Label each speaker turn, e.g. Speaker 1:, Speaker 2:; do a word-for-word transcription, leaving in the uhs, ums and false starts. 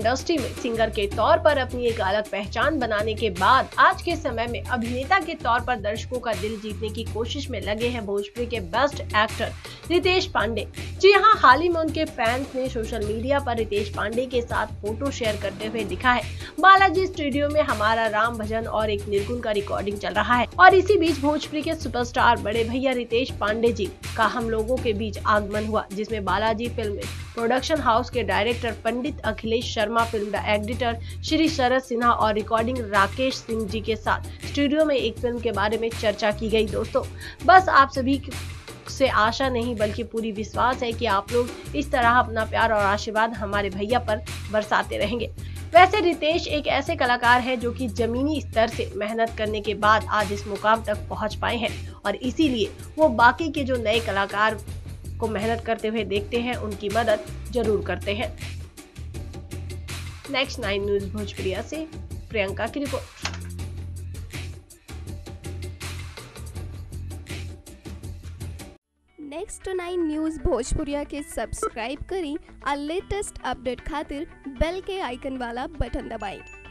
Speaker 1: Industry में singer के तौर पर अपनी एक अलग पहचान बनाने के बाद आज के समय में अभिनेता के तौर पर दर्शकों का दिल जीतने की कोशिश में लगे हैं भोजपुरी के बेस्ट एक्टर रितेश पांडे। जी हाँ, हाल ही में उनके फैंस ने सोशल मीडिया पर रितेश पांडे के साथ फोटो शेयर करते हुए दिखा है। बालाजी स्टूडियो में हमारा राम भजन और एक निर्गुण का रिकॉर्डिंग चल रहा है और इसी बीच भोजपुरी के सुपरस्टार बड़े भैया रितेश पांडे जी का हम लोगों के बीच आगमन हुआ, जिसमें बालाजी फिल्म प्रोडक्शन हाउस के director Pandit Akhilesh Sharma, film editor Shri Sharad Sinha और रिकॉर्डिंग राकेश सिंह जी के साथ स्टूडियो में एक फिल्म के बारे में चर्चा की गई। दोस्तों, बस आप सभी से आशा नहीं बल्कि पूरी विश्वास है कि आप लोग इस तरह अपना प्यार और आशीर्वाद हमारे भैया पर बरसाते रहेंगे। वैसे रितेश एक ऐसे कलाकार है जो कि जमीनी स्तर से मेहनत करने के बाद आज इस मुकाम तक पहुंच पाए हैं और इसीलिए वो बाकी के जो नए कलाकार को मेहनत करते हुए देखते हैं उनकी मदद जरूर करते हैं। नेक्स्ट नाइन न्यूज भोजपुरिया से प्रियंका की report.
Speaker 2: Next nine news Bhojpuriya के सब्सक्राइब करी और लेटेस्ट अपडेट खातिर बेल के आइकन वाला बटन दबाएं।